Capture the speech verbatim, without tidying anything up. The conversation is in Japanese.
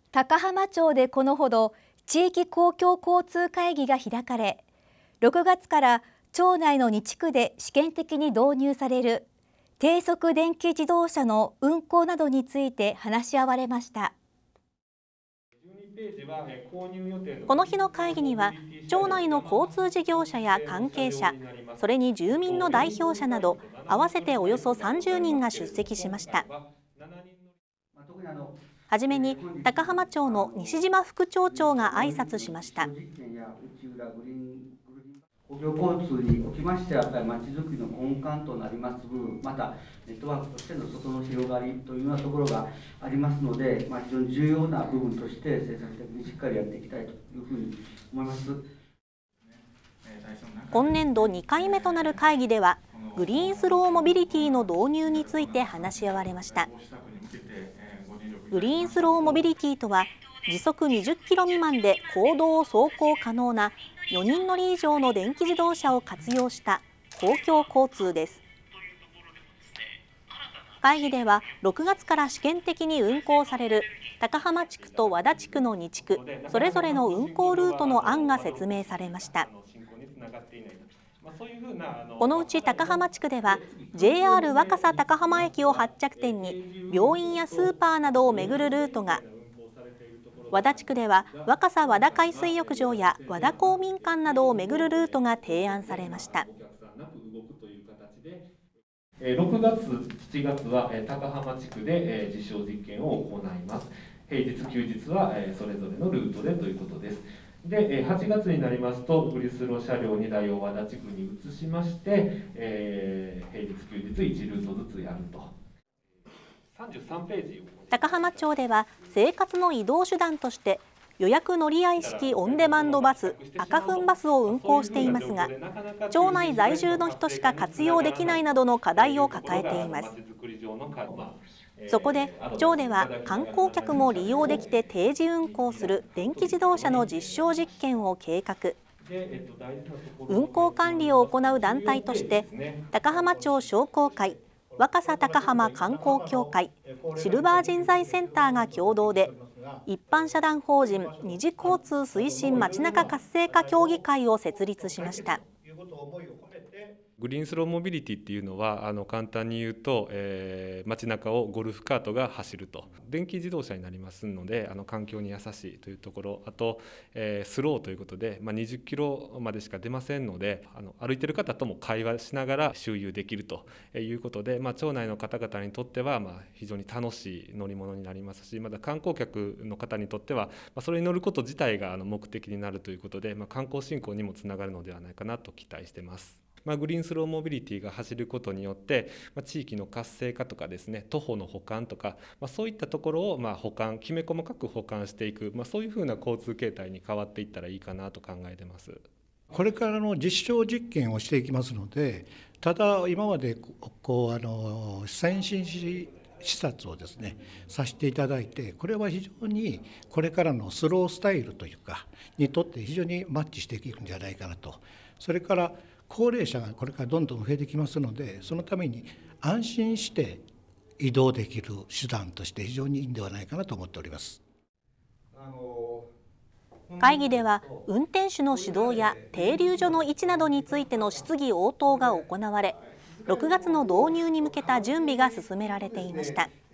高浜町でこのほど地域公共交通会議が開かれ、ろくがつから町内のに地区で試験的に導入される低速電気自動車の運行などについて話し合われました。 この日の会議には、町内の交通事業者や関係者、それに住民の代表者など合わせておよそさんじゅうにんが出席しました。はじめに高浜町の西島副町長が挨拶しました。 公共交通におきましては、やっぱりまちづくりの根幹となります部分、またネットワークとしての外の広がりというようなところがありますので、まあ、非常に重要な部分として政策的にしっかりやっていきたいというふうに思います。 今年度にかいめとなる会議では、グリーンスローモビリティの導入について話し合われました。グリーンスローモビリティとは、時速にじゅっキロ未満で公道を走行可能なよにん乗り以上の電気自動車を活用した公共交通です。会議ではろくがつから試験的に運行される高浜地区と和田地区のに地区それぞれの運行ルートの案が説明されました。このうち高浜地区では ジェイアール 若狭高浜駅を発着点に病院やスーパーなどを巡るルートが、和田地区では若狭和田海水浴場や和田公民館などを巡るルートが提案されました。 ろくがつ、しちがつは高浜地区で実証実験を行います。平日休日はそれぞれのルートでということです。で、はちがつになりますと、グリスロ車両にだいを和田地区に移しまして、えー、平日休日いちルートずつやると。さんじゅうさんページ。 高浜町では生活の移動手段として予約乗り合い式オンデマンドバス赤粉バスを運行していますが、町内在住の人しか活用できないなどの課題を抱えています。そこで町では観光客も利用できて定時運行する電気自動車の実証実験を計画。運行管理を行う団体として高浜町商工会、若狭高浜観光協会、シルバー人材センターが共同で一般社団法人二次交通推進まちなか活性化協議会を設立しました。 グリーンスローモビリティっていうのはあの簡単に言うと、えー、街中をゴルフカートが走ると、電気自動車になりますのであの環境に優しいというところ、あと、えー、スローということで、まあ、にじゅっキロまでしか出ませんので、あの歩いてる方とも会話しながら周遊できるということで、まあ、町内の方々にとってはまあ非常に楽しい乗り物になりますし、また観光客の方にとっては、まあ、それに乗ること自体があの目的になるということで、まあ、観光振興にもつながるのではないかなと期待しています。まあ、グリーンスローモビリティが走ることによって、まあ、地域の活性化とかですね、徒歩の補完とか、まあ、そういったところをまあ補完、きめ細かく補完していく、まあ、そういうふうな交通形態に変わっていったらいいかなと考えてます。 これからの実証実験をしていきますので、ただ今までこうあの先進視察をですねさせていただいて、これは非常にこれからのスロースタイルというかにとって非常にマッチしていくんじゃないかなと。それから高齢者がこれからどんどん増えてきますので、そのために安心して移動できる手段として非常にいいんではないかなと思っております。 会議では運転手の指導や停留所の位置などについての質疑応答が行われ、ろくがつの導入に向けた準備が進められていました。